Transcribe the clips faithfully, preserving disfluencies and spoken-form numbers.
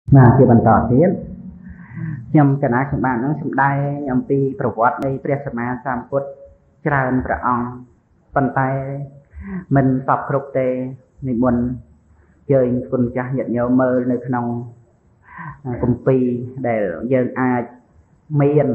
Mà khiបន្តទៀតខ្ញុំកណាខ្ញុំបាននឹងសម្ដែងអំពីប្រវត្តិនៃព្រះសម្មាសម្ពុទ្ធច្រើនព្រះអង្គប៉ុន្តែមិនសពគ្រប់ទេនិមន្តជើញគុណចាស់ញាតិញោមមើលនៅក្នុងគម្ពីរដែលយើងអាចមាន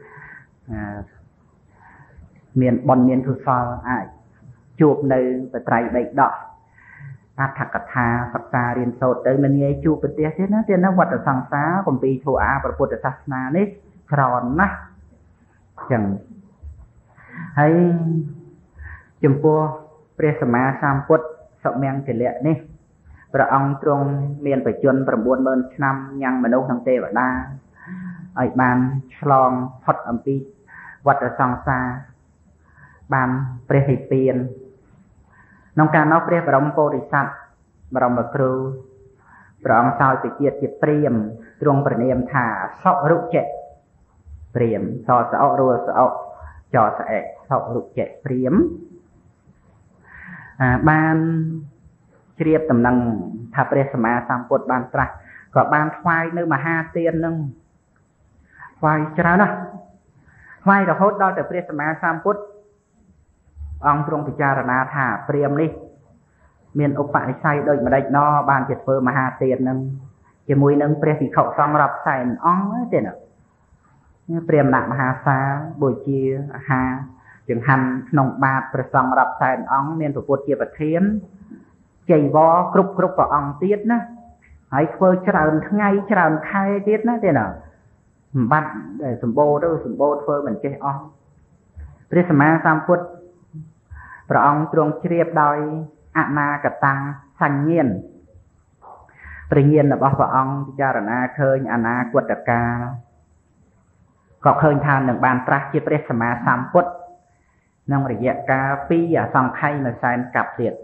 មានបុណ្យមានកុសលអាចជួបនៅបត្រៃបិដកអត្ថកថាសិក្សារៀនសូត្រទៅមិនងាយជួបប្រទេសទេណាទេណាវត្តសង្សារគម្ពីរធម៌អាព្រះពុទ្ធសាសនានេះច្រើនណាស់ចឹងហើយចំពោះព្រះសម្មាសម្ពុទ្ធសុមង្គលៈនេះព្រះអង្គទ្រង់មានបច្ចុប្បន្ន ៩ម៉ឺន ឆ្នាំញ៉ាំងមនុស្សនិងទេវតាឲ្យបានឆ្លងផុតអំពីវត្តសង្សារបានព្រះនិព្វានក្នុងការនោះព្រះបរមពុរិស័ទបរមគ្រូព្រះអង្គសោយទៅជាតិជាព្រាហ្មណ៍ទ្រង់ព្រះនាមថាសុរុជៈព្រាហ្មណ៍សសអរុសអចស្អេសុរុជៈព្រាហ្មណ៍បានជ្រាបដំណឹងថាព្រះសម្មាសម្ពុទ្ធបានត្រាស់ក៏បានថ្វាយនៅមហាទាននឹងថ្វាយច្រើនណាស់ថ្វាយរហូតដល់តែព្រះសម្មាសម្ពុទ្ធអង្គទ្រង់ពិចារណាថាព្រាហ្មណ៍នេះមានឧបនិស្ស័យដូចម្ដេចណបានជាធ្វើមហាទាននឹងជាមួយនឹងព្រះភិក្ខុសង្ឃរាប់សែនអង្គទេណាព្រាហ្មណ៍ដាក់មហាសាលបូជាអាហារចង្ហាន់ក្នុងបាតព្រះសង្ឃរាប់សែនអង្គមានព្រះពុទ្ធជាប្រធានចៃវរគ្រប់គ្រប់ព្រះអង្គទៀតណាហើយធ្វើច្រើនថ្ងៃច្រើនខែទៀតណាទេណាសម្បត្តិសម្បូរទៅសម្បូរធ្វើមិនចេះអស់ព្រះសម្មាសម្ពុទ្ធព្រះអង្គទ្រង់ជ្រាបដោយអនាគតាំងសញ្ញាណព្រះញាណរបស់ព្រះអង្គពិចារណាឃើញអនាគតកាលក៏ឃើញថានឹងបានត្រាស់ជាព្រះសម្មាសម្ពុទ្ធក្នុងរយៈកាលពីរអសង្ខ័យមួយសែនកាប់ទៀត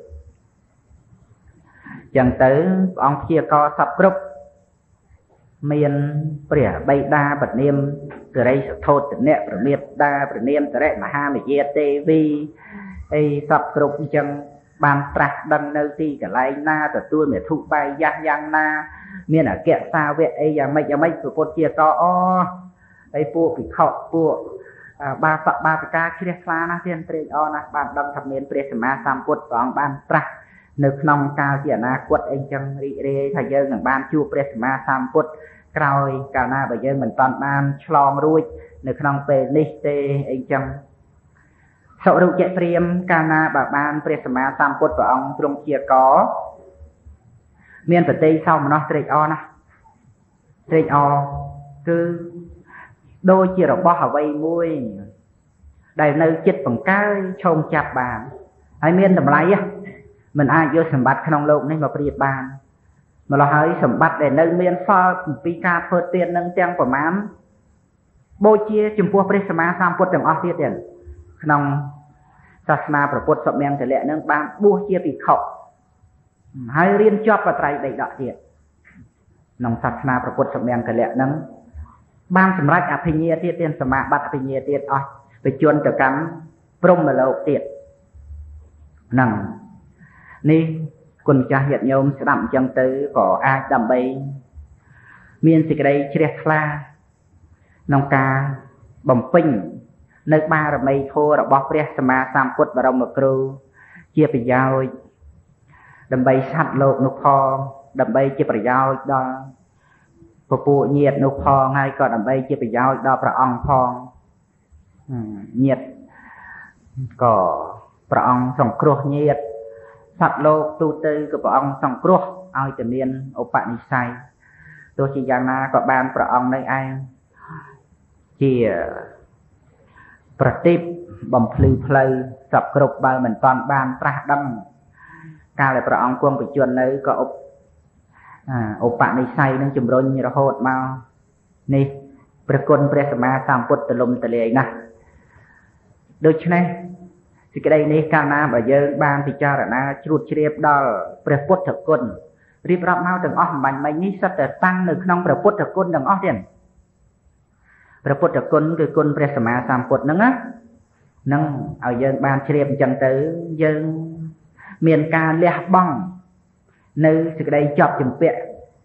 ចឹងទៅព្រះអង្គព្យាករសពគ្រប់មានព្រះបិតាព្រះនាមសិរីសធោទនៈព្រះមេត្តាព្រះនាមតរិមហាមយាទេវីអីសពគ្រប់អញ្ចឹងបានត្រាស់ដឹងនៅទីកន្លែងណាទទួលមេធុបាយយះយ៉ាងណាមានអគ្គសាវកអីយ៉ាងម៉េចយ៉ាងម៉េចព្រះពុទ្ធជាតអហើយពួកភិក្ខុពួកបាសកបាសិកាជ្រះថ្លាណាស់ទៀតត្រេកអរណាស់បានដឹងថាមានព្រះសម្មាសម្ពុទ្ធព្រះអង្គបានត្រាស់នៅក្នុងកាលជាអនាគតអីចឹងរីករាយថាយើងនឹងបានជួបព្រះសម្មាសម្ពុទ្ធក្រោយកាលណាបើយើងមិនតាន់បានឆ្លងរួចនៅក្នុងពេលនេះទេអីចឹងសុរុជៈព្រាហ្មណ៍កាលណាបើបានព្រះសម្មាសម្ពុទ្ធព្រះអង្គទ្រង់ព្យាករមានប្រតិសោមនស្សត្រេកអរណាស់ត្រេកអរគឺដូចជារបស់អ្វីមួយដែលនៅចិត្តបង្កើយឈោងចាប់បានហើយមានតម្លៃមិនអាចយកសម្បត្តិក្នុងโลกនេះមកប្រៀបបានម្ល៉េះហើយសម្បត្តិដែលនៅមានសល់ពីការធ្វើទាននឹងទាំងប្រមាណបូជាចំពោះព្រះសម្មាសម្ពុទ្ធទាំងអស់ទៀតទេក្នុងសាសនាព្រះពុទ្ធសុមង្គលៈនឹងបានបួសជាភិក្ខុហើយរៀនចប់បត្រៃបិដកទៀតក្នុងសាសនាព្រះពុទ្ធសុមង្គលៈនឹងបានសម្រេចអភិញ្ញាទៀតទៀតសមាបត្តិអភិញ្ញាទៀតអស់ទៅជន់ទៅកម្មព្រហ្មលោកទៀតហ្នឹងនេះគុណចាស់ញាតិញោមស្ដាប់អញ្ចឹងទៅក៏អាចដើម្បីមានសេចក្តីជ្រះថ្លាក្នុងការបំពេញនៅបារមីធម៌របស់ព្រះសម្មាសម្ពុទ្ធបរមគ្រូជាប្រយោជន៍ដើម្បីសត្វលោកនោះផងដើម្បីជាប្រយោជន៍ដល់ពពួកញាតិនោះផងហើយក៏ដើម្បីជាប្រយោជន៍ដល់ព្រះអង្គផងញាតិក៏ព្រះអង្គសង្គ្រោះញាតិសត្វលោកទូទៅក៏ព្រះអង្គសង្គ្រោះឲ្យតែមានឧបនិស្ស័យទោះជាយ៉ាងណាក៏បានព្រះអង្គនៅឯងជាប្រតិបបំភ្លឺផ្លូវសពគ្រប់បើមិនតាន់បានត្រាស់ដឹងកាលដែលព្រះអង្គគង់បញ្ជន់នៅក៏ឧបឧបនិស្ស័យនឹងជំរុញរហូតមកនេះព្រះគុណព្រះសម្មាសម្ពុទ្ធទលំទលាយណាស់ដូច្នេះសេចក្តីនេះកាលណាបើយើងបានពិចារណាជ្រួតជ្រាបដល់ព្រះពុទ្ធគុណរៀបរាប់មកទាំងអស់មិនបាញ់មិញនេះសិតតែតាំងនៅក្នុងព្រះពុទ្ធគុណទាំងអស់ទៀតព្រះពុទ្ធគុណគឺគុណព្រះសម្មាសម្ពុទ្ធហ្នឹងណានឹងឲ្យយើងបានជ្រាបអញ្ចឹងទៅយើងមានការលះបង់នៅសេចក្តីជាប់ជំពាក់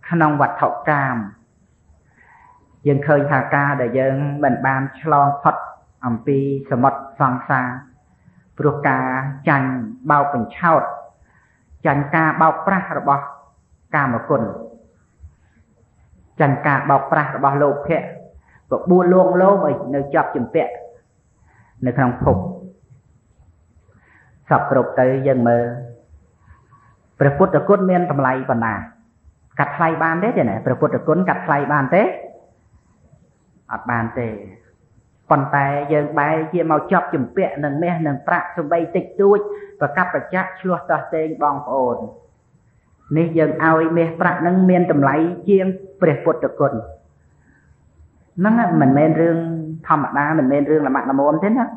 ក្នុងវត្ថុកាមយើងឃើញថាការដែលយើងមិនបានឆ្លងផុតអំពីសមុទ្រសង្សារព្រោះការចាញ់បោកបញ្ឆោតចាញ់ការបោកប្រាស់របស់កាមគុណចាញ់ការបោកប្រាស់របស់លោភៈបបួលលងលោមឲ្យនៅជាប់ជំពាក់នៅក្នុងភពសពគ្រប់ទៅយើងមើលព្រះពុទ្ធគុណមានតម្លៃប៉ុណ្ណាកាត់ថ្លៃបានទេទេណាព្រះពុទ្ធគុណកាត់ថ្លៃបានទេអត់បានទេប៉ុន្តែយើងបែរជាមកជាប់ជំពាក់នឹងមាសនឹងប្រាក់សំបីតិចតួចប្រកបប្រចាក់ឆ្លោះតោះតេងបងប្អូននេះយើងឲ្យមាសប្រាក់នឹងមានតម្លៃជាងព្រះពុទ្ធគុណហ្នឹងមិនមែនរឿងធម្មតាមិនមែនរឿងល្មាក់ល្មមទេណា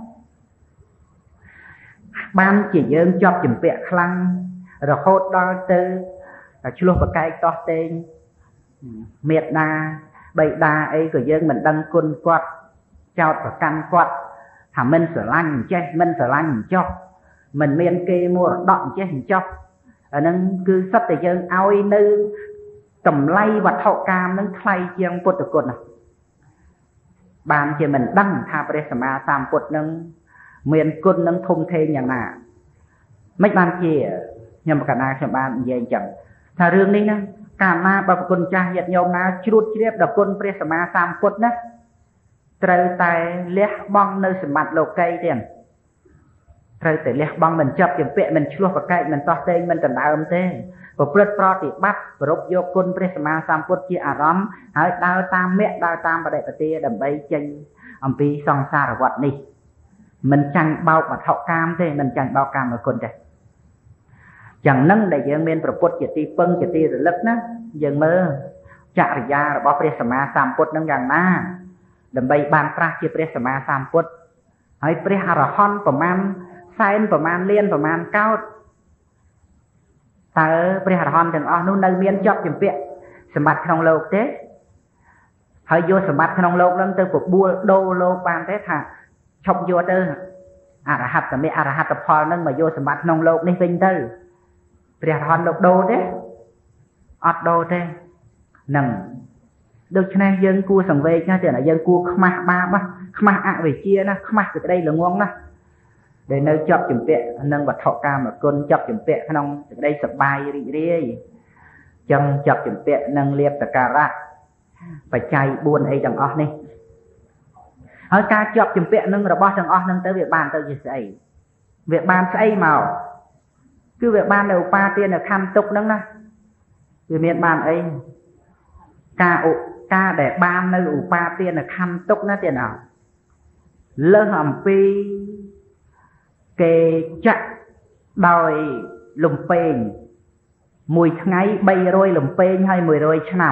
បានជាយើងជាប់ជំពាក់ខ្លាំងរហូតដល់ទៅឆ្លោះប្រកែកតោះតេងមេត្តាបិតាអីក៏យើងមិនដឹងគុណគាត់ចោតប្រកាន់គាត់ថាមិនស្រឡាញ់ចេះមិនស្រឡាញ់ចុះមិនមានគេមរតកចេះចុះអាហ្នឹងគឺសិតតែយើងឲ្យនៅតម្លៃវត្ថុកាមនឹងថ្លៃជាងពុទ្ធគុណបានជាមិនដឹងថាព្រះសម្មាសម្ពុទ្ធនឹងមានគុណនឹងធំធេងយ៉ាងណាមិនបានជាខ្ញុំកណ្ដាលខ្ញុំបាននិយាយអញ្ចឹងថារឿងនេះណាកាលណាបើប្រគុណចាស់ញាតិញោមណាជ្រួតជ្រាបដល់គុណព្រះសម្មាសម្ពុទ្ធណាត្រូវតែលះបង់នៅសម្បត្តិលោកីទៀតត្រូវតែលះបង់មិនចាប់ជំពាក់មិនឆ្លោះប្រកែកមិនតោះតេងមិនដណ្ដើមទេប្រព្រឹត្តប្រតិបត្តិប្រពយកគុណព្រះសម្មាសម្ពុទ្ធជាអារម្មណ៍ហើយដើរតាមមគ្គដើរតាមបដិបទាដើម្បីចេញអំពីសង្សារវដ្តនេះមិនចាញ់បោកវត្ថុកាមទេមិនចាញ់បោកកាមគុណទេយ៉ាងហ្នឹងដែលយើងមានប្រពុតជាទីពឹងជាទីរលឹកណាយើងមើលចរិយារបស់ព្រះសម្មាសម្ពុទ្ធនឹងយ៉ាងណាដើម្បីបានត្រាស់ជាព្រះសម្មាសម្ពុទ្ធហើយព្រះអរហន្តប្រមាណសែនប្រមាណលានប្រមាណកោដតើព្រះអរហន្តទាំងអស់នោះនៅមានជាប់ជំពាក់សម្បត្តិក្នុងលោកទេហើយយកសម្បត្តិក្នុងលោកនឹងទៅបបួលដូរលោកបានទេថាឈប់យកទៅអរហត្តមេអរហត្តផលនឹងមកយកសម្បត្តិក្នុងលោកនេះវិញទៅព្រះអរហន្តលោកដូរទេអត់ដូរទេនឹងដូច្នេះយើងគួរសង្វេគណាទេណាយើងគួរខ្មាស់បាបខ្មាស់អវិជ្ជាណាខ្មាស់សេចក្តីល្ងងណាដែលនៅជាប់ជំពាក់នឹងវត្ថុកាមគុណជាប់ជំពាក់ក្នុងសេចក្តីសប្បាយរីករាយចឹងជាប់ជំពាក់នឹងលាភសក្ការៈបច្ច័យបួនអីទាំងអស់នេះហើយការជាប់ជំពាក់នឹងរបស់ទាំងអស់នឹងទៅវាបានទៅជាស្អីវាបានស្អីមកគឺវាបាននៅឧបាទានខណ្ឌទុកហ្នឹងណាវាមានបានអីការឧការដែលបាននៅឧបាទានខណ្ឌទុកណាទៀតណាលើសអំពីគេចាក់ដោយលំពេងមួយថ្ងៃបីរយលំពេងហើយមួយរយឆ្នាំ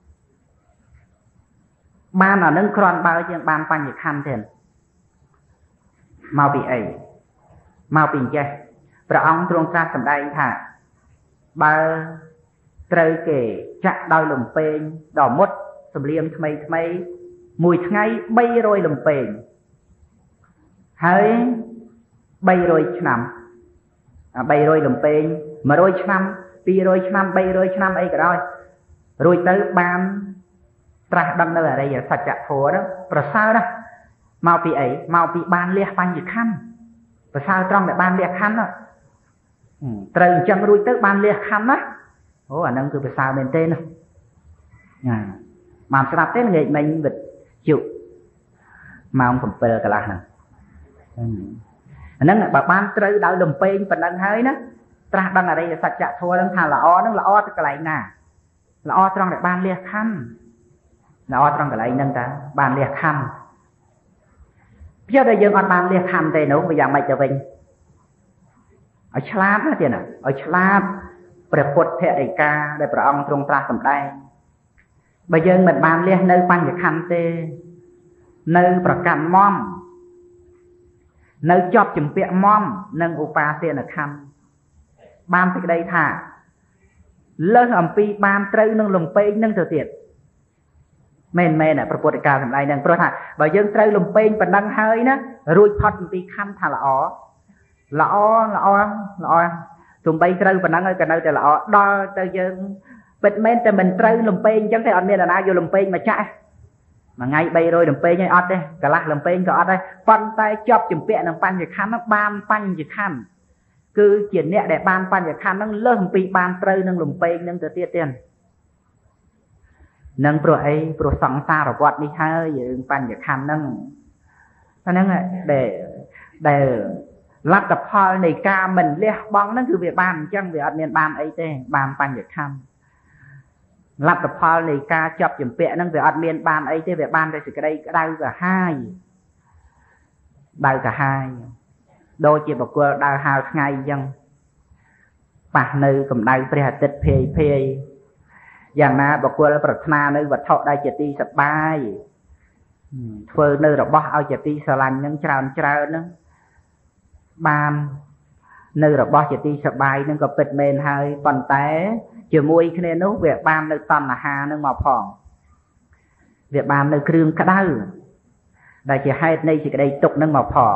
បានអានឹងគ្រាន់បើជាងបានបញ្ញខណ្ឌទេមកពីអីមកពីអញ្ចេះព្រះអង្គទ្រង់ត្រាស់សម្ដែងថាបើត្រូវគេចាក់ដោយលំពេងដល់មុតសំលៀមថ្មីថ្មីមួយថ្ងៃបីរយលំពេងហើយបីរយឆ្នាំបីរយលំពេងមួយរយឆ្នាំពីរយឆ្នាំបីរយឆ្នាំអីក៏ដោយរួចទៅបានត្រាស់ដឹងនៅអរិយសច្ចធម៌ហ្នឹងប្រសើរណាស់មកពីអីមកពីបានលះបញ្ញខណ្ឌប្រសើរត្រង់ដែលបានលះខណ្ឌត្រូវអញ្ចឹងរួចទៅបានលះខណ្ឌណាអូអាហ្នឹងគឺប្រសើរមែនទេណាណាបានស្ដាប់ទេងាកមិញវិទ្យុម៉ោង7កន្លះហ្នឹងអាហ្នឹងបើបានត្រូវដោយលំពេងប៉ុណ្ណឹងហើយណាត្រាស់ដឹងអរិយសច្ចធម៌ហ្នឹងថាល្អហ្នឹងល្អទៅកន្លែងណាល្អត្រង់ដែលបានលះខណ្ឌល្អត្រង់កន្លែងហ្នឹងតាបានលះខណ្ឌពីតែយើងអត់បានលះខណ្ឌទេនោះវាយ៉ាងម៉េចទៅវិញឲ្យឆ្លាតណាទៀតណាឲ្យឆ្លាតព្រះពុទ្ធអេកាដែលព្រះអង្គទ្រង់ត្រាស់សម្ដែងបើយើងមិនបានលះនៅបញ្ញខណ្ឌទេនៅប្រកាន់មមនៅជាប់ជំពាក់មមនឹងឧបាទានខណ្ឌបានសេចក្តីថាលើសអំពីបានត្រូវនឹងលំពេងនឹងទៅទៀតមែនមែនប្រពុទ្ធកាលសម្ដែងហ្នឹងព្រោះថាបើយើងត្រូវលំពេងប៉ុណ្ណឹងហើយណារួចផុតអំពីខណ្ឌថាល្អល្អល្អល្អទំបីត្រូវប៉ុណ្ណឹងហើយក៏នៅតែល្អដល់ទៅយើង bịt menតែមិនត្រូវលំពេងអញ្ចឹងទេអត់មាននរណាយកលំពេងមកចាក់មួយថ្ងៃបីរយលំពេងឲ្យអត់ទេកន្លះលំពេងក៏អត់ដែរប៉ុន្តែជាប់ជំពាក់នឹងបញ្ញខណ្ឌហ្នឹងបានបញ្ញខណ្ឌគឺជាអ្នកដែលបានបញ្ញខណ្ឌហ្នឹងលើសអំពីបានត្រូវនឹងលំពេងហ្នឹងទៅទៀតទៀតនឹងព្រោះអីព្រោះសង្សារវដ្តនេះហើយយើងបញ្ញខណ្ឌហ្នឹងហ្នឹងដែលដែលលទ្ធផលនៃការមិនលះបង់ហ្នឹងគឺវាបានអញ្ចឹងវាអត់មានបានអីទេបានបញ្ញខណ្ឌលទ្ធផលនៃការចាប់ជំពាក់ហ្នឹងវាអត់មានបានអីទេវាបានតែសេចក្តីក្តៅក្រហាយដៅក្រហាយដូចជាបុគ្គលដើរហើរថ្ងៃអញ្ចឹងប៉ះនៅកម្ដៅព្រះអាទិត្យភាយភាយយ៉ាងណាបុគ្គលប្រាថ្នានៅវត្ថុដែលជាទីសប្បាយធ្វើនៅរបស់ឲ្យជាទីស្រឡាញ់ហ្នឹងច្រើនច្រើនហ្នឹងបាននៅរបស់ជាទីសប្បាយហ្នឹងក៏ពិតមែនហើយប៉ុន្តែជាមួយគ្នានោះវាបាននៅតណ្ហានឹងមកផងវាបាននៅគ្រឿងក្តៅដែលជាហេតុនៃសេចក្តីទុក្ខនឹងមកផង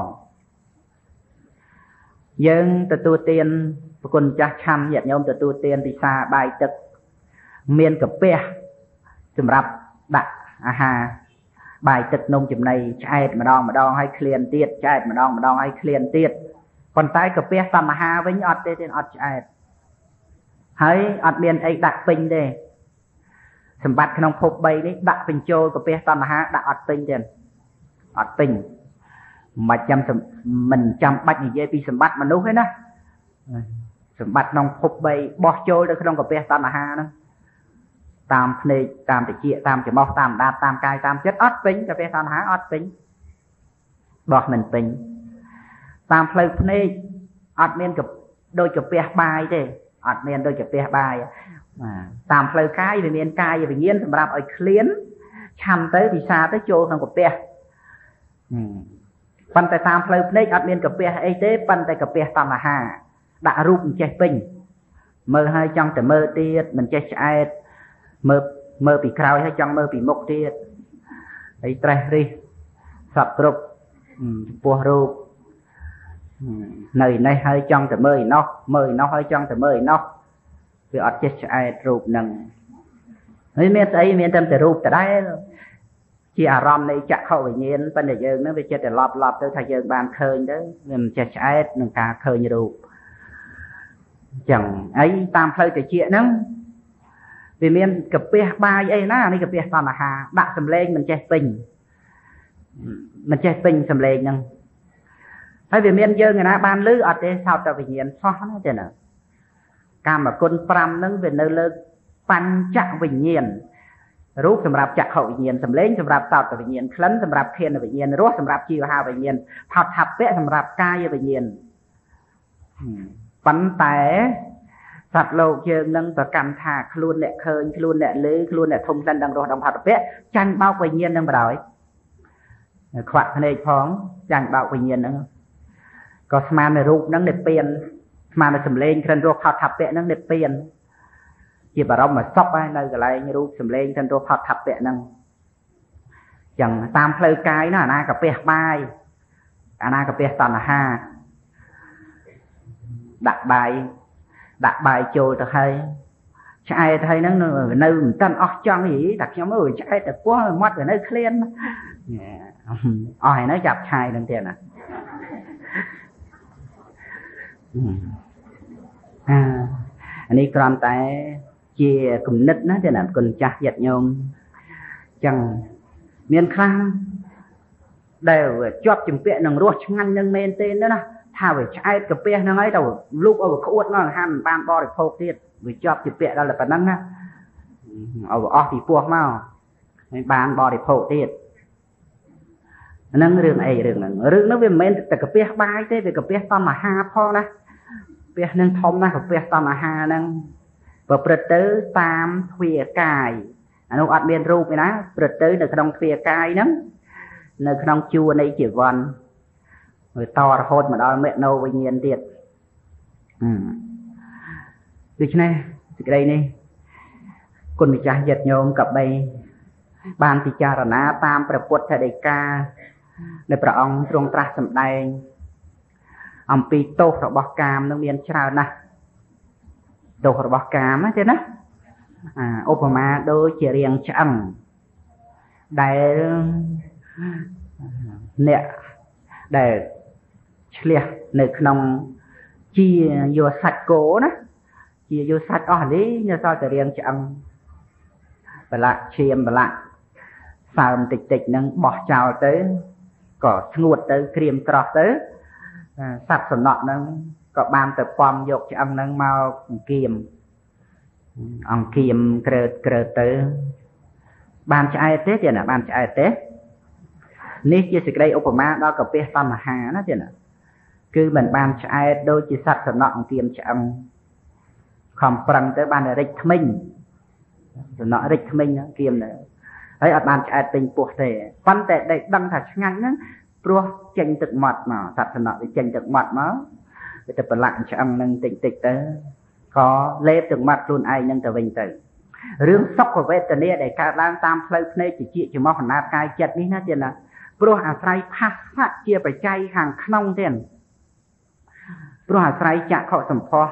យើងទទួលទានប្រគុណចាស់ឆាន់ញាតិញោមទទួលទានពិសាបាយទឹកមានកាពះសម្រាប់ដាក់អាហារបាយទឹកនំចំណីឆ្អែតម្ដងម្ដងឲ្យឃ្លានទៀតឆ្អែតម្ដងម្ដងឲ្យឃ្លានទៀតប៉ុន្តែកាពះតណ្ហាវិញអត់ទេទេអត់ឆ្អែតហើយអត់មានអីដាក់ពេញទេសម្បត្តិក្នុងភពបីនេះដាក់បញ្ចូលកាពះតណ្ហាដាក់អត់ពេញទេអត់ពេញមិនចាំមិនចាំបាច់និយាយពីសម្បត្តិមនុស្សទេណាសម្បត្តិក្នុងភពបីបោះចូលទៅក្នុងកាពះតណ្ហាហ្នឹងតាមភ្នែកតាមតិចតាមច្រមុះតាមដាតតាមកាយតាមចិត្តអត់ពេញកាពះតណ្ហាអត់ពេញបោះមិនពេញតាមផ្លូវភ្នែកអត់មានដូចកាពះបាយទេអត់មានដូចកាពះបាយតាមផ្លូវកាយវាមានកាយវិញ្ញាណសម្រាប់ឲ្យឃ្លានឆាន់ទៅពិសាទៅចូលក្នុងកាពះប៉ុន្តែតាមផ្លូវភ្នែកអត់មានកាពះអីទេប៉ុន្តែកាពះតណ្ហាដាក់រូបមិនចេះពេញមើលហើយចង់តែមើលទៀតមិនចេះឆ្អែតមើលមើលពីក្រោយហើយចង់មើលពីមុខទៀតហើយត្រេះរិះសពគ្រប់ចំពោះរូបនៅនេះហើយចង់តែមើលឯណោះមើលឯណោះហើយចង់តែមើលឯណោះវាអត់ចេះឆ្អែតរូបហ្នឹងហើយមានស្អីមានតែតែរូបដដែលជាអារម្មណ៍នៃចក្ខុវិញ្ញាណប៉ុន្តែយើងហ្នឹងវាចិត្តតែឡប់ឡប់ទៅថាយើងបានឃើញទៅវាមិនចេះឆ្អែតនឹងការឃើញរូបអញ្ចឹងអីតាមផ្លូវតិចហ្នឹងវាមានកាពះបាយអីណានេះកាពះតណ្ហាដាក់សម្លេងមិនចេះពេញមិនចេះពេញសម្លេងហ្នឹងហើយវាមានយើងឯណាបានលឺអត់ទេសោតតែវិញ្ញាណសោះណាទេណាកាមគុណប្រាំហ្នឹងវានៅលើបញ្ចវិញ្ញាណរូបសម្រាប់ចក្ខុវិញ្ញាណសម្លេងសម្រាប់សោតវិញ្ញាណក្លិនសម្រាប់ធានវិញ្ញាណរសសម្រាប់ជីវហាវិញ្ញាណផោតថាពៈសម្រាប់កាយវិញ្ញាណប៉ុន្តែសត្វលោកយើងនឹងប្រកាន់ថាខ្លួនអ្នកឃើញខ្លួនអ្នកឮខ្លួនអ្នកធំក្លិនដឹងរសដឹងផោតពៈចាញ់បោកវិញ្ញាណនឹងបណ្ដោយខ្វាក់ភ្នែកផងចាញ់បោកវិញ្ញាណហ្នឹងក៏ស្មាននៅរូបហ្នឹងនិព្វានស្មាននៅសម្លេងក្រិនរសផោតថាពៈហ្នឹងនិព្វានជាបរមសុខហើយនៅកន្លែងរូបសម្លេងក្រិនរសផោតថាពៈហ្នឹងចឹងតាមផ្លូវកាយណាអាណាកាពះបាយអាណាកាពះតណ្ហាដាក់បាយដាក់បាយចូលទៅហើយឆ្អែតហើយហ្នឹងនៅមិនតាន់អស់ចង់ហីតែខ្ញុំអើយឆ្អែតតែពោះមាត់វានៅឃ្លានអស់ហើយនៅចាប់ឆាយហ្នឹងទៀតណាអាអានេះគ្រាន់តែជាគំនិតណាទេណាគុណចាស់ញាតិញោមចឹងមានខ្លះដែលជាប់ជំពាក់នឹងរសឆ្ងាញ់នឹងមែនទេណាថាវាឆ្អែតកាពះហ្នឹងហើយទៅលូកឲ្យវាក្អួតហ្នឹងហាន់មិនបានបរិភោគទៀតវាជាប់ជំពាក់ដល់តែប៉ុណ្្នឹងណាឲ្យវាអស់ពីពោះមកហើយបានបរិភោគទៀតហ្នឹងរឿងអីរឿងហ្នឹងរឿងហ្នឹងវាមិនមែនតែកាពះបាយទេវាកាពះតណ្ហាផងណាកាពះហ្នឹងធំណាស់កាពះតណ្ហាហ្នឹងប្រព្រឹត្តទៅតាមទ្វាកាយអានោះអត់មានរូបទេណាប្រព្រឹត្តទៅនៅក្នុងទ្វាកាយហ្នឹងនៅក្នុងជួរនៃជីវ័នវាតរហូតមកដល់មេណោវិញ្ញាណទៀតដូច្នេះសេចក្តីនេះគុណម្ចាស់ញាតិញោមក៏បីបានពិចារណាតាមព្រះពុទ្ធដីកាដែលព្រះអង្គទ្រង់ត្រាស់សម្ដែងអំពីទោសរបស់កាមនឹងមានច្រើនណាស់ទោសរបស់កាមណាទេណា à, Obama đôi chỉ riêng chẳng đại nè để liệt nơi nông chi vô sạch cố đó chi vô sạch ở đấy như sao chỉ riêng chẳng và lại chiêm và lại sao tịch tịch nâng bỏ chào tới có nguột tới kriêm trọt tới sạch sầm nọ nâng có ban tập quam dục cho ông nâng mau kiềm ông kiềm cờ cờ tới ban cho ai tết vậy nè ban cho ai tết ní chia sẻ đây Obama đó có biết tâm hà nó vậy nè cứ mình ban cho ai đôi chỉ sạch sầm nọ kiềm cho ông không bằng tới ban là rịch mình nọ rịch mình kiềm nữa ấy ở ban cho ai tình buộc thể quan tệ đây đăng thật ngắn á pro tranh thực mặt mà thật nọ để tranh thực mặt mà người ta phải lặng cho ông nâng tịnh tịch tới có lê từng mặt luôn ai nâng tờ vinh tử rương sốc của vệ tờ nia để cả đang tam plei plei chỉ chỉ chỉ mong hẳn nát cai chật ní nó tiền là pro hà say phát phát chia phải chay hàng nông tiền pro hà say chạm họ sầm pho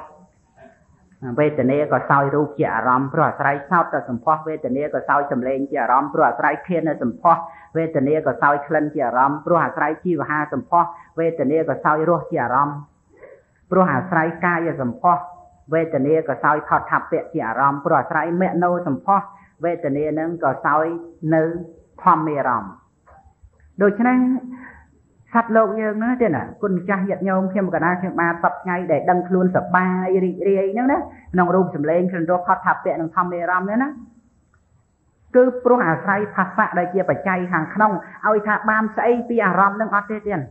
vệ tờ nia có soi ru chia ram pro hà say sao tờ sầm pho vệ tờ nia có soi sầm lên chia ram pro hà say thiên là sầm pho vệ tờ nia có soi khlen chia ram pro hà say chi và ha sầm pho vệ tờ nia có soi ru chia ram pro hà say cai và sầm pho về tận đây có soi thọt thập tiệt chỉ ram pro sài mẹ nô sầm pho về tận đây nâng có soi nữ thom mê ram đôi chân anh sạch lộ như nữa thế nào quân cha hiện nhau khi mà cả na khi mà tập ngay để đăng luôn sập ba ri ri nữa đó nông rùm sầm lên khi nó thọt thập tiệt nâng thom mê ram nữa đó cứ pro hà sài phát phát đây chia phải chay hàng nông ao thà bám say pi ram nâng ọt thế tiền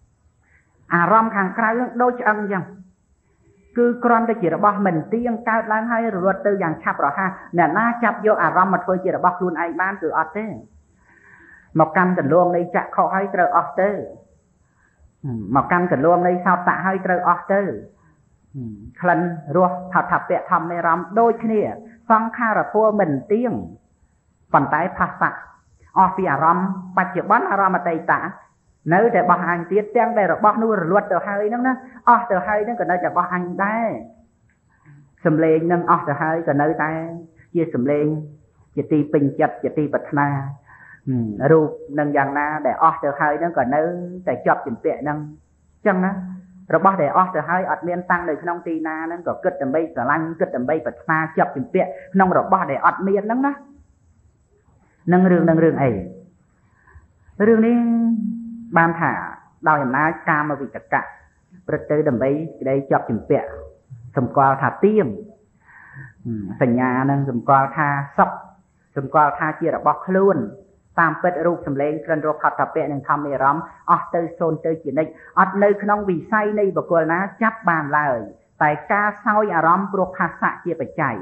ram hàng cái đôi chân chẳng cứ con đây chỉ là bóc mình tiên cao lang hay rồi từ dạng chập rồi ha nè na chập vô à ram mà thôi chỉ là bóc luôn ai ban từ ọt thế một căn cần luôn đây chặt khó hay từ ọt thế một căn cần luôn đây sao tạ hay từ ọt thế khăn ruột thập thập vẹn thầm này ram đôi khi nè xong kha là thua mình tiên phần tay phát sạ ọt vì à ram bạch chỉ bắn à ram mà tay tạ nếu để bóc anh tiết tiếng đây rồi bóc nuôi rồi luật từ hai nó nó ở từ hai nó còn nơi cho bóc anh đây sầm lên nâng ở từ hai còn nơi ta chia sầm lên chỉ ti bình chặt chỉ ti bật na ru nâng dạng na để ở từ hai nó còn nơi để chọc chỉnh tệ nâng chăng á rồi bóc để ở từ hai ở miền tăng này không ti na nó có cất tầm bay cả lăng cất tầm bay bật na chọc chỉnh tệ nông rồi bóc để ở miền nâng đó nâng rương nâng rương ấy rương đi ban thả đào nhầm ná cam mà vì tất cả rất tới đầm bấy đây chọc chừng pẹ sầm qua thả tiêm sành nhà nâng sầm qua tha sọc sầm qua tha chia là bọc luôn tam pet rụp sầm lên cần rụp hạt thả pẹ nâng tham mê rắm ở tới xôn tới chỉ định ở nơi không vì say này và cô ná chấp bàn lời tại ca sao à rắm rụp hạt xạ chia phải chảy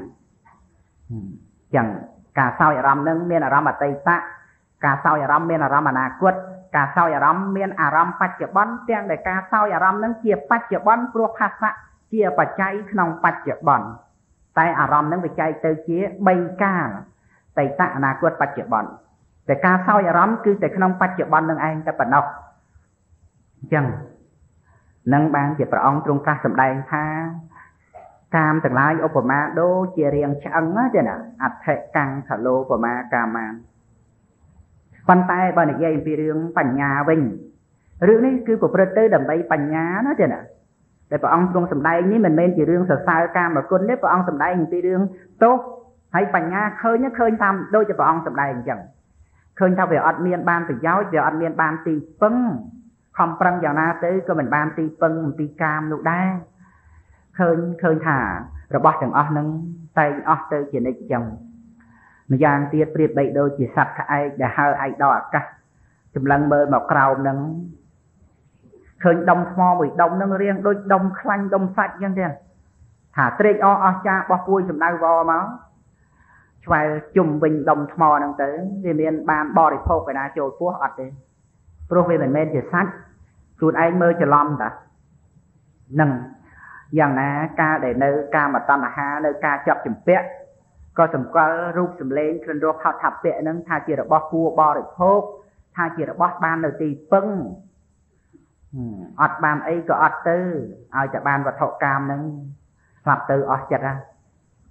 chẳng cả sao à rắm nâng miền à rắm ở tây tạ cả sao à rắm miền à rắm ở nà quất cả sao à rắm miền à rắm bạch chợ bón tiếng để cả sao à rắm nâng chia bạch chợ bón rụp hạt xạ chia phải chảy không bạch chợ bón tại à rắm nâng phải chảy tới chia bay ca tây tạ nà quất bạch chợ bónแต่การเศร้าอย่าร้ำคือแต่ขนมปัจจุบันนั่งเองแต่ปัจนอกจังนั่งบางจะประองตรงกลางสำได้ท่ากามต่างหลายอุปมาโดเจริญช่างนะเจ้าน่ะอัดเทกังทะโลอุปมากามานปันใต้บ้านใหญ่เป็นเรื่องปัญญาวิ่งเรื่องนี้คือประเทศดำไปปัญญานะเจ้าน่ะแต่ประองตรงสำได้นี้มันเป็นเรื่องสสารกามแบบคนนี้ประองสำได้เป็นเรื่องโตให้ปัญญาเคยเนี่ยเคยทำโดยจะประองสำได้จังเคยทำvềอดเมียนบานไปย้อยvềอดเมียนบานตีปึ้งคำปรังอย่างน่าตื้อก็เหมือนบานตีปึ้งตีกามลูกได้เคยเคยถ่าระบอบอย่างอดนั้นไตอดตื้อchỉนิจังมันยางเตี้ยเปรียบใบโดยchỉสัตว์ไอเดี๋ยวหาไอดอกกะจำลังเบอร์หมอกราวนั้นเคยดมมอไปดมนั้นเรียงโดยดมคลั่งดมสัตว์ยังเดียหาเตรียออจ้าบอปุยจำได้วอมั้งช่วยจุ่มวิ่งดมทมอนั่งเต๋อเรียนบานบอริโภคไปนะโจทย์พวกอัดเลยโปรเฟสเมนจะซัดสูตรไอ้เมื่อจะล้อมแต่หนึ่งอย่างนะกาđể nơiกามาตันหาnơiกาจับจุ่มเปะก็สมก็รูปสมเลงเคลื่อนรถพัดทับเปะนั้นท่าเจียร์บอพัวบอริโภคท่าเจียร์บอบ้านเลยตีปึ้งอัดบานไอ้ก็อัดตื้อเอาจากบานวัฏกรรมนั้นหลับตื้ออัดจัดนะ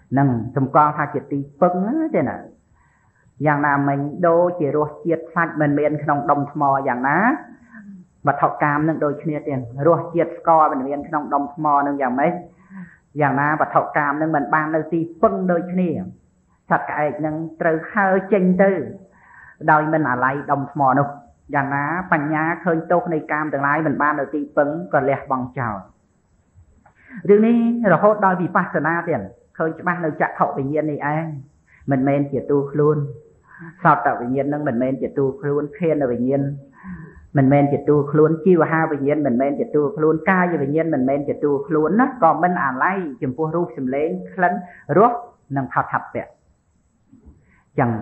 nâng trong con hai chỉ tì pưng thế nào dạng nào mình đô chỉ ruột chiết sạch mình miền trong đồng mò dạng ná và thọ cam nâng đôi kia tiền ruột chiết score mình miền trong đồng mò nâng dạng mấy dạng ná và thọ cam nâng mình ban nơi tì pưng đôi kia sạch cái nâng từ hơi chênh tư đôi mình ở lại đồng mò đâu dạng ná bánh nhá khơi tốt này cam tương lai mình ban nơi tì pưng còn lẹ bằng chào điều này là hốt đôi vì phát na tiền khơi cho ban nơi chặt hậu bình nhiên này anh mình men chỉ tu luôn sao tạo bình nhiên nâng mình men chỉ tu luôn khen là bình nhiên mình men chỉ tu luôn chiêu ha bình nhiên mình men chỉ tu luôn ca như bình nhiên mình men chỉ tu luôn á còn mình à lay chùm phu rú xìm lên khấn rốt nâng thọ thập vậy chẳng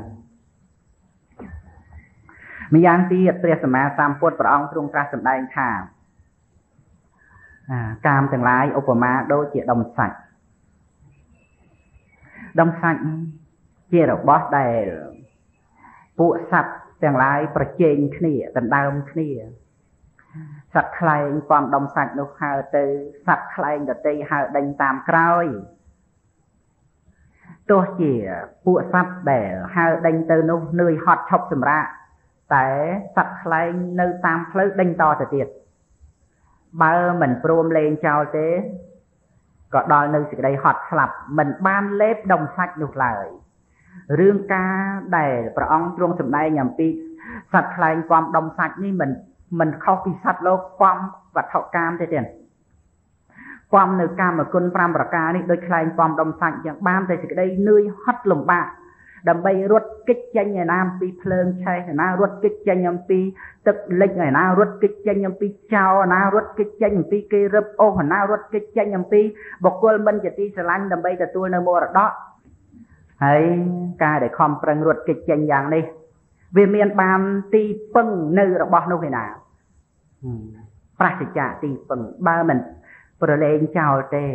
mình giang ti tre sầm ma sam phốtประអង្គទ្រង់ត្រាស់សម្ដែងថាកាមទាំងឡាយឧបមាដូចជាដុំសាច់ដុំសាច់ជារបស់ដែលពួកសត្វទាំងឡាយប្រជែងគ្នាដណ្ដើមគ្នាសត្វខ្លែងពំដុំសាច់នោះហើទៅសត្វខ្លែងដទៃហើដេញតាមក្រោយទោះជាពួកសត្វដែលហើដេញទៅនោះនឿយហត់ឈប់សម្រាកតែសត្វខ្លែងនៅតាមផ្លូវដេញតទៅទៀតបើមិនព្រមលេងចោលទេក៏ដល់នៅសេចក្តីហត់ស្លាប់មិនបានលេបដុំសាច់នោះឡើយរឿងការដែលព្រះអង្គទ្រង់សម្ដែងអំពីសត្វខ្លែងពំដុំសាច់នេះមិនមិនខុសពីសត្វលោកពំវត្ថុកាមទេទេពំនៅកាមគុណប្រាំប្រការនេះដូចខ្លែងពំដុំសាច់យ៉ាងបានតែសេចក្តីនឿយហត់លំបាកដើម្បីរត់គេចចេញឯណាអំពីភ្លើងឆេះឯណារត់គេចចេញអំពីទឹកលិចឯណារត់គេចចេញអំពីចោលឯណារត់គេចចេញអំពីគេរឹបអូសឯណារត់គេចចេញអំពីបុគ្គលមិនជាទីស្រឡាញ់ដើម្បីទទួលនៅមរតកហើយការដែលខំប្រឹងរត់គេចចេញយ៉ាងនេះវាមានបានទីពឹងនៅរបស់នោះឯណាប្រសិទ្ធទីពឹងបើមិនប្រឡែងចោលទេ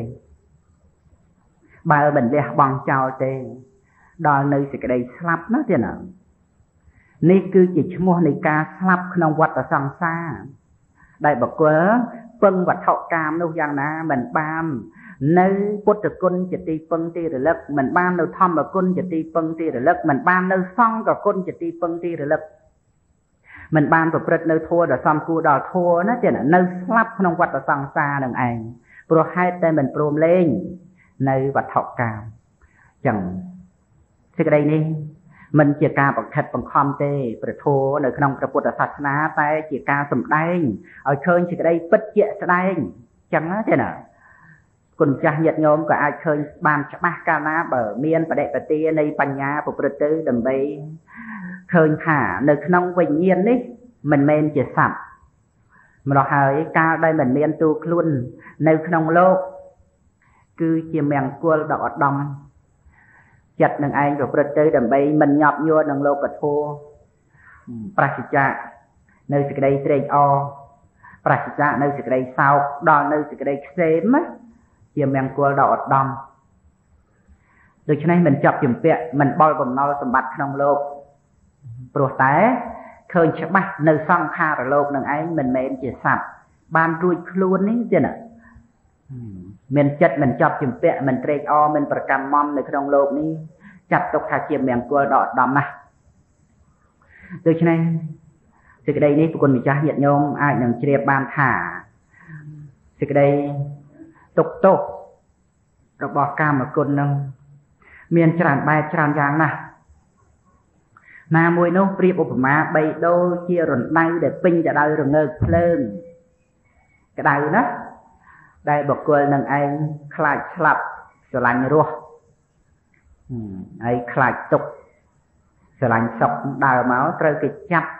បើមិនលះបង់ចោលទេដល់នៅសេចក្តីស្លាប់ណាទៀតណានេះគឺជាឈ្មោះនៃការស្លាប់ក្នុងវដ្តសង្សារដែលបុគ្គលពឹងវត្ថុកាមនោះយ៉ាងណាមិនបាននៅពុទ្ធគុណជាទីពឹងទីរលឹកមិនបាននៅធម្មគុណជាទីពឹងទីរលឹកមិនបាននៅសង្ឃគុណជាទីពឹងទីរលឹកមិនបានប្រព្រឹត្តនៅធម៌ដ៏សមគួរដល់ធម៌ណាទៀតនៅស្លាប់ក្នុងវដ្តសង្សារនឹងឯងព្រោះហេតុតែមិនព្រមលេងនៅវត្ថុកាមចឹងសេចក្តីនេះមិនជាការបង្ខិតបង្ខំទេព្រះធម៌នៅក្នុងព្រះពុទ្ធសាសនាតែជាការសម្ដែងឲ្យឃើញសេចក្តីពិតជាក់ស្ដែងចឹងណាទេណាគុណចាស់ញាតិញោមក៏អាចឃើញបានច្បាស់កាលណាបើមានបដិបទានៃបញ្ញាប្រព្រឹត្តទៅដើម្បីឃើញថានៅក្នុងវិញ្ញាណនេះមិនមែនជាសត្វម្ល៉េះហើយកាលដែលមិនមានទូខ្លួននៅក្នុងលោកគឺជាមង្គលដ៏ឧត្តមចិត្តនឹងឯងប្រព្រឹត្តទៅដើម្បីមិនញាប់ញ័រនឹងលោកធម៌ប្រសិទ្ធៈនៅសេចក្តីត្រេកអរប្រសិទ្ធៈនៅសេចក្តីសោកដល់នៅសេចក្តីខ្សែមជាមង្គលដ៏ឧត្តមដូច្នេះមិនចាប់ជំពាក់មិនបល់បំណុលសម្បត្តិក្នុងលោកព្រោះតែឃើញច្បាស់នៅសង្ខារលោកនឹងឯងមិនមែនជាសត្វបានរួចខ្លួននេះទេណាមានចិត្តមិនចាប់ជំពាក់មិនត្រេកអរមិនប្រកម្មមនៅក្នុងលោកនេះចាត់ទុកថាជាមង្គលដ៏ឧត្តមណាស់ដូច្នេះសេចក្តីនេះប្រគុណម្ចាស់ញាតិញោមអាចនឹងជ្រាបបានថាសេចក្តីទុកទោសរបស់កាមគុណនឹងមានច្រើនបែបច្រើនយ៉ាងណាស់ណាមួយនោះប្រៀបឧបមាបីដូចជារណ្ដៅដែលពេញទៅដោយរងើកភ្លើងក្តៅណាស់ដែលបុគ្គលនឹងឯងខ្លាចស្លាប់ស្រឡាញ់រស់ហើយខ្លាចទុកស្រឡាញ់សុខដើរមកត្រូវគេចាប់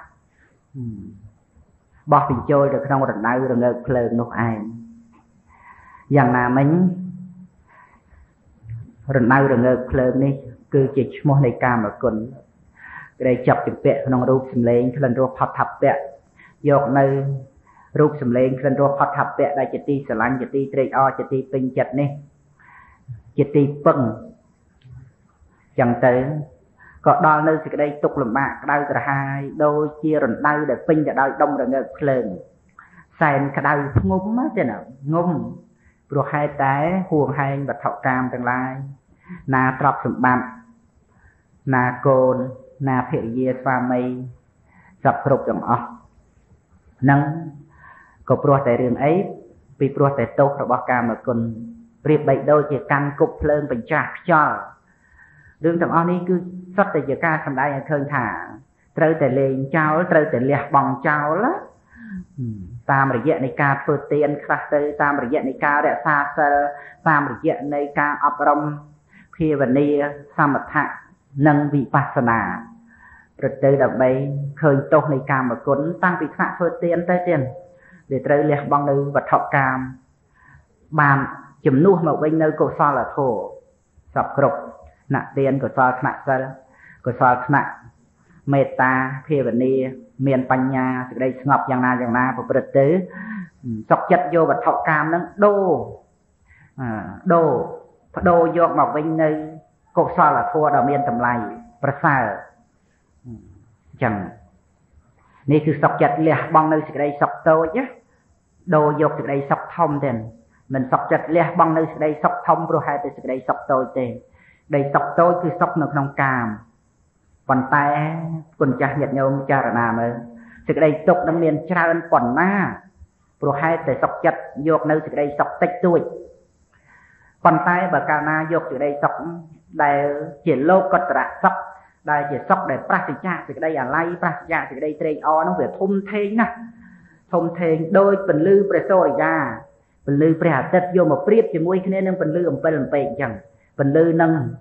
បោះបញ្ចូលទៅក្នុងរណ្ដៅរងើកភ្លើងនោះឯងយ៉ាងណាមិញរណ្ដៅរងើកភ្លើងនេះគឺជាឈ្មោះនៃកាមគុណដែលចាប់ជំពាក់ក្នុងរូបសម្លេងក្លិនរសផតថពៈយកនៅរូបសម្លេងក្លិនរសផតថពៈដែលជាទីស្រឡាញ់ជាទីត្រេកអរជាទីពេញចិត្តនេះជាទីពឹងចឹងទៅក៏ដល់នៅសេចក្តីទុក្ខលំបាកក្តៅក្រហាយដូចជារណ្ដៅដែលពេញទៅដោយដុំរងើកភ្លើងសែនក្តៅធ្ងំទេណាងុំព្រោះហេតុតែហួងហែងវត្ថុកាមទាំងឡាយ na trọc sầm bạt na côn na phệ dê pha mây sập rục chẳng ọ nâng có pro tại riêng ấy vì pro tại tốt rồi bác ca mà còn riêng bệnh đôi chỉ căn cục lên bệnh chạc cho đương chẳng ọ ní cứ xuất tại giờ ca thầm đại khơi thả trâu tại lên cháu trâu tại liệt bằng cháu lá tam rịa này ca phơi tiền khác tới tam rịa này ca để xa sơ tam rịa này ca ấp rong khi vấn đề samatha nâng vị pasana rồi tới đợt bay khơi tốt này cam mà cuốn tăng vị phạ phơi tiền tới tiền để tới liệt bằng nơi vật thọ cam bàn chấm nuốt một bên nơi cổ so là thổ sập cột nặng tiền cổ so nặng sơ cổ so nặng meta khi vấn đề miền Panh Nha từ đây ngọc giang na giang na và bật tới sọc chất vô vật thọ cam nó đô đô đô vô một bên nơi cổ so là thua đầu miền tầm lại prasa chẳng nàyคือsọc chặt lẹ băng nơi đây sọc tôi chứ đồ dọc từ đây sọc thông tiền mình sọc chặt lẹ băng nơi đây sọc thông rồi hai từ đây sọc tôi tiền đây sọc tôiคือsọc nó không cam còn tay còn cha nhật nhôm cha là nào mà từ đây tục nó miền trơn còn na rồi hai từ sọc chặt dọc nơi từ đây sọc tách tôi còn tay bà ca na dọc từ đây sọc đại chỉ lô cất rạ sọc đại chỉ sọc để practica từ đây à lay practica từ đây tây o nó về thum thê nè thum thê đôi phần lư presoria phần lư pre tết vô một priệp chỉ mũi cái nên phần lư ẩm bên bên chẳng phần lư nâng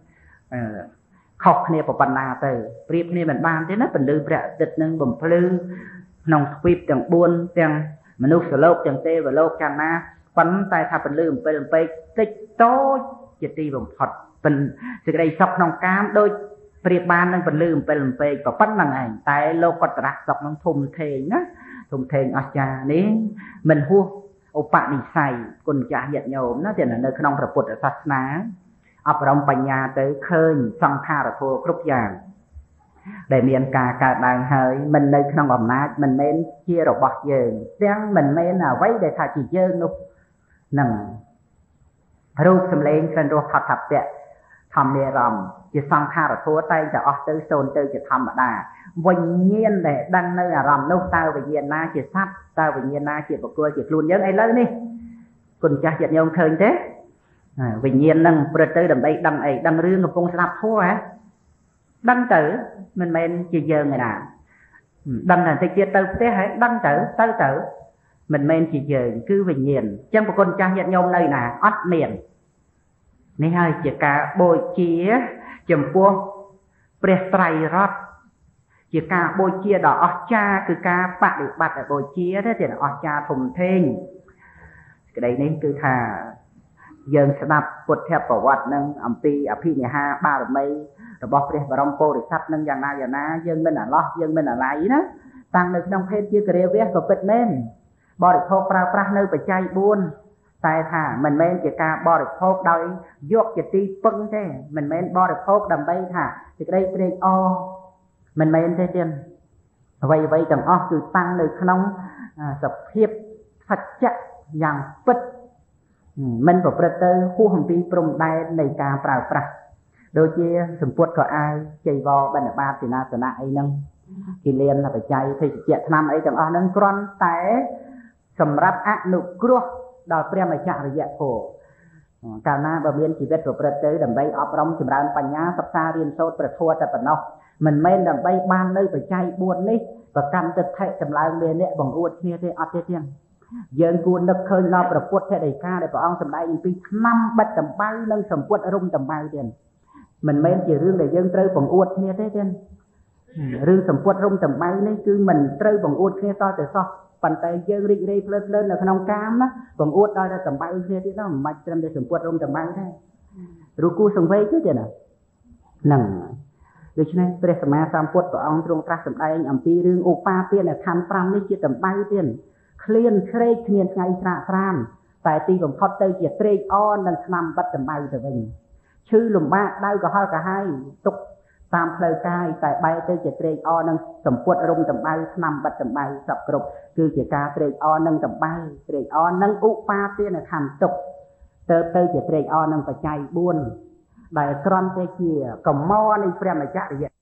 khóc này của phần nào từ priệp này mình ban thế nó phần lư pre tết nâng bầm lư nòng priệp chẳng buôn chẳng mà nút sờ lốc chẳng tê và lốc chẳng na bắn tay thà phần lư ẩm bên bên tích tối chỉ ti bầm phật phần từ đây sọc nòng cam đôi priệp ban nâng phần lư ẩm bên bên và bắn năng ảnh tay lô cọt rạc sọc nòng thum thê nhá thum thê ở cha ní mình hua ô bạn đi xài còn trả nhận nhau nó thì là nơi không tập ở sát ná ấp trong bành nhà tới khơi xong tha là thua group giang để miền cả cả đàn hơi mình nơi không còn nát mình nên chia rồi bọt dường đang mình nên là vấy để thà chỉ dơ nụ nằng rút xâm lên trên rút thật thật vậy thầm nề rầm chỉ xong tha là thua tay cho ở tới xôn tới chỉ thầm ở đà vinh nhiên để đăng nơi là rầm nô tao về nhiên na chỉ sát tao về nhiên na chỉ một cô chỉ luôn nhớ ấy lớn đi còn cha giật nhau khơi thế vinh nhiên nâng bật tới đầm bay đăng ấy đăng riêng của phong sạp thua hả đăng tử mình men chỉ giờ người nào đăng là thì chia tao thế hả đăng tử tao tử mình men chỉ giờ cứ vinh nhiên chân của con cha giật nhau nơi nào ót miền này hai chỉ cả bồi chia chấm pua prestrai rót chỉ cả bồi chia đó ở cha cứ cả bạn được bạn ở bồi chia thế thì là ở cha thùng thênh cái đấy nên cứ thà dần sẽ đạp quật theo bảo vật nâng ẩm pi ở phi nhà ha ba rồi mấy rồi bọc đi và rong po để sắp nâng dàn na dàn na dân bên là lo dân bên là lấy đó tăng được trong hết chia cái vét của Việt Nam bỏ được thô pra pra nơi phải chay buôn tại thà mình men chỉ cả bỏ được thô đôi dọc chỉ ti pưng thế mình men bỏ được thô đầm bay thà thì cái đây cái o mình men thế tiền vậy vậy chẳng o từ tăng nơi không sập hiệp thật chắcอย่างปิดมันบอกประเตอร์คู่ของปีปรุงได้ในการปราบปราโดยที่สมบูรณ์ก็อายใจวอบรรดาศิลาสนะไอ้นั่งกิเลนlà phảiใจที่เจ็ดnăm ấy chẳng ởนั่งกรอนแต่สำหรับอนุกรวดอกเปรี้ยมาจากระยะโผการน่าบำเพ็ญชีวิตของประเตอร์ดำไปอบรมจำรันปัญญาศึกษาเรียนโซดประทัวแต่ปนอกมันไม่ดำไปบ้านเลยไปใจบุญนี่ประกันจะแทะจำลายเมียเนี่ยบังอวดเนี่ยที่อัดเทียนยังกูนึกเคยเราประพฤติแค่ใดข้าได้ประองสำได้ยินปีน้ำบัดจำใบเรื่องสมบูรณ์อารมณ์จำใบเด่นมันไม่ใช่เรื่องใดยังเตยบังอวดเนี่ยได้เด่นเรื่องสมบูรณ์อารมณ์จำใบนี่คือมันเตยบังอวดเนี่ยต่อแต่ซอปันแต่ยังรีรีเพลิดเพลินในขนมกามนะบังอวดได้แต่จำใบเนี่ยที่นั่นมันจะทำได้สมบูรณ์อารมณ์จำใบได้รู้กูสงเวยchứเด่นอ่ะนั่งโดยเฉพาะพระสมมาสามพุทธประองตรงตรัสสำได้อัมพีเรื่องอุปาเตียนเนี่ยทำปรำนี่จะจำใบเด่นเคลียนเครกเมียนไงสระสรามแต่ตีผมพอเตยเจียเตยอ้อนนั่นนำบัดจำใบแต่เป็นชื่อหลุมบ้าได้ก็ห้าก็ให้ตกตามเพลย์กายแต่ใบเตยเจียเตยอ้อนนั่นสมบูรณ์อารมณ์จำใบนำบัดจำใบสับกรุบคือเจียกาเตยอ้อนนั่นจำใบเตยอ้อนนั่นอุปาเตียนขันตกเตยเตยเจียเตยอ้อนนั่นปัจจัยบุญ đại crom tê chia cầm mo này prem là chả vậy